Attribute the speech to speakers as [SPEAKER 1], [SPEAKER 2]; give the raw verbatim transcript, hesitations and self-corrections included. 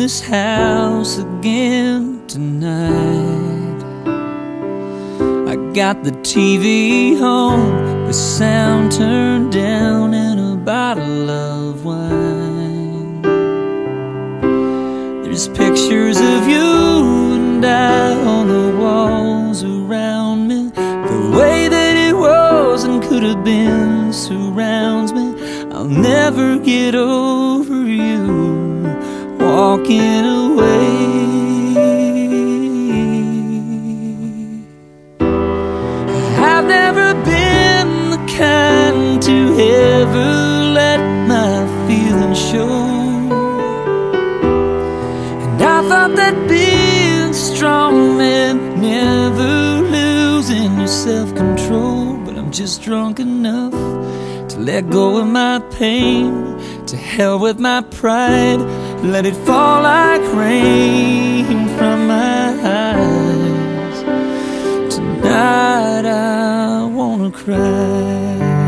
[SPEAKER 1] this house again tonight. I got the T V on, the sound turned down, and a bottle of wine. There's pictures of you and I on the walls around me. The way that it was and could have been surrounds me. I'll never get over you walking away. I've never been the kind to ever let my feelings show, and I thought that being strong meant never losing your self-control. But I'm just drunk enough to let go of my pain. To hell with my pride, let it fall like rain from my eyes. Tonight I wanna cry.